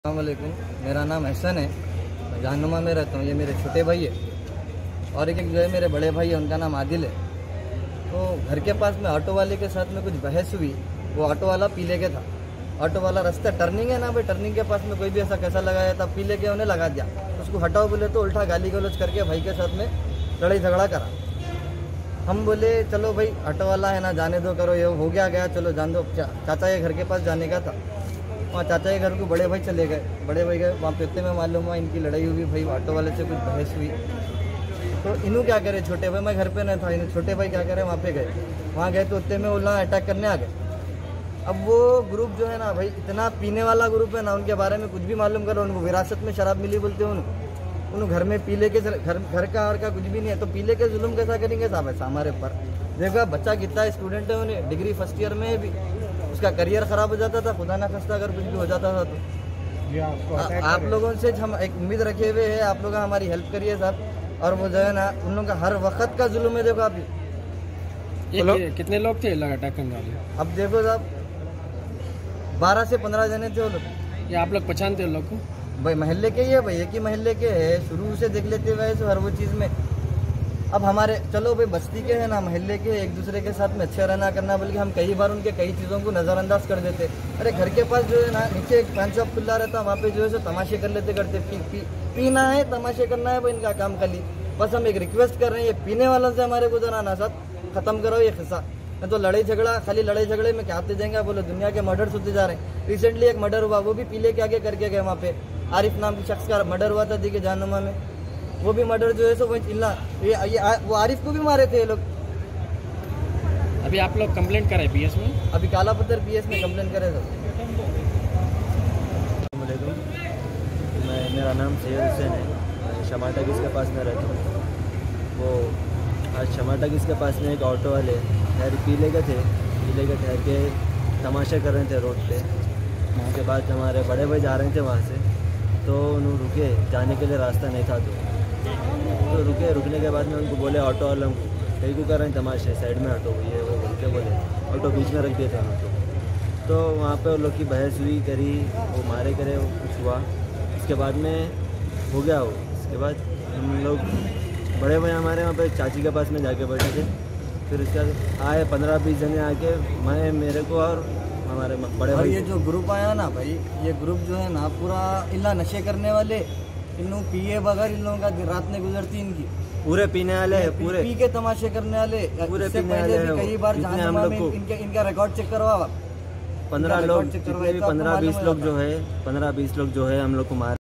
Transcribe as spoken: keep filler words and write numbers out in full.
अस्सलामुअलैकुम, मेरा नाम एहसन है। मैं जहानुमा में रहता हूँ। ये मेरे छोटे भाई है और एक एक जो है मेरे बड़े भाई है, उनका नाम आदिल है। तो घर के पास में ऑटो वाले के साथ में कुछ बहस हुई। वो ऑटो वाला पीले के था। ऑटो वाला रास्ता टर्निंग है ना भाई, टर्निंग के पास में कोई भी ऐसा कैसा लगाया था, पीले के उन्हें लगा दिया। उसको हटाओ बोले तो उल्टा गाली गलौज करके भाई के साथ में लड़ाई झगड़ा करा। हम बोले चलो भाई ऑटो वाला है ना, जाने दो, करो, ये हो गया गया, चलो जान दो। चा, चाचा के घर के पास जाने का था। वहाँ चाचा के घर को बड़े भाई चले गए। बड़े भाई गए वहाँ पे, इतने में मालूम हुआ इनकी लड़ाई हुई भाई, ऑटो वाले से कुछ बहस हुई। तो इन्हों क्या करे, छोटे भाई, मैं घर पे नहीं था, इन्हें छोटे भाई क्या करे, वहाँ पे गए। वहाँ गए तो इतने में उल्ला अटैक करने आ गए। अब वो ग्रुप जो है ना भाई, इतना पीने वाला ग्रुप है ना, उनके बारे में कुछ भी मालूम करो, उनको विरासत में शराब मिली बोलते हैं। उन्होंने उन घर में पीले के घर घर का और का कुछ भी नहीं है, तो पीले के जुल्म कैसा करेंगे साहब ऐसा हमारे ऊपर। देखो बच्चा कितना स्टूडेंट है, उन्हें डिग्री फर्स्ट ईयर में है भी, उसका करियर ख़राब हो जाता था, खुदा ना खास्ता अगर कुछ भी हो जाता था तो। आ, आप लोगों से हम एक उम्मीद रखे हुए हैं, आप लोग हमारी हेल्प करिए साहब। और वो जो है ना, उन लोगों का हर वक्त का जुल्म है। देखो आप ये लो, कितने लोग थे लगा अटैक करने वाले? अब देखो साहब, बारह से पंद्रह जने थे वो लोग। ये आप लोग पहचानते हो लोग को? भाई महल्ले के ही है भाई, एक ही महल्ले के है, शुरू से देख लेते हुए हर वो चीज़ में। अब हमारे चलो भाई बस्ती के हैं ना, महल्ले के, एक दूसरे के साथ में अच्छे रहना करना, बल्कि हम कई बार उनके कई चीज़ों को नज़रअंदाज कर देते। अरे घर के पास जो है ना, नीचे एक पान शॉप खुला रहता, वहाँ पे जो है सो तमाशे कर लेते करते। पी, पी, पीना है, तमाशे करना है भाई, इनका काम खाली। बस हम एक रिक्वेस्ट कर रहे हैं, ये पीने वालों से हमारे गुजर आना साथ ख़त्म करो ये खिस्सा। मैं तो लड़ाई झगड़ा, खाली लड़ाई झगड़े में क्या आते जाएंगे। बोलो दुनिया के मर्डर होते जा रहे हैं। रिसेंटली एक मर्डर हुआ, वो भी पीले के आगे करके गए। वहाँ पे आरिफ नाम के शख्स का मर्डर हुआ था दी के जहानुमा में। वो भी मर्डर जो है सो वही चिल्ला, ये, ये आ, वो आरिफ को भी मारे थे ये लोग। अभी आप लोग कंप्लेंट कराए पीएस में? अभी काला पत्थर पीएस में कंप्लेंट करे सर। मैं मेरा नाम सैयद हुसैन है, शमा टॉकीज़ के पास में रहता हूँ। वो आज शमा टॉकीज़ के पास में एक ऑटो वाले ठहर पीले के थे, पीले के ठहर के तमाशे कर रहे थे रोड पे। उसके बाद हमारे बड़े भाई जा रहे थे वहाँ से, तो उन्होंने रुके, जाने के लिए रास्ता नहीं था तो तो रुके। रुकने के बाद में उनको बोले ऑटो वालों को, कहीं को कर रहे हैं तमाशे, साइड में ऑटो, ये वो बोल के बोले, ऑटो बीच में रख दिए थे उनको। तो वहाँ पे उन लोग की बहस हुई करी, वो मारे करे, वो कुछ हुआ। उसके बाद में हो गया वो। उसके बाद हम लोग बड़े भाई हमारे वहाँ पे चाची के पास में जाके बैठे थे। फिर उसके बाद आए पंद्रह बीस जने आके, मैं, मेरे को और हमारे बड़े भाई। ये जो ग्रुप आया ना भाई, ये ग्रुप जो है ना पूरा इल्ला नशे करने वाले, इन लोग पिए बगैर इन लोगों का दिन रात नहीं गुजरती इनकी। पूरे पीने वाले हैं, पूरे पी के तमाशे करने वाले, पूरे इससे पीने पहले वाले भी कई बार जहानुमा में इनके इनका रिकॉर्ड चेक करवा। पंद्रह लोग, जितने भी पंद्रह बीस लोग जो है, पंद्रह बीस लोग जो है हम लोग को मार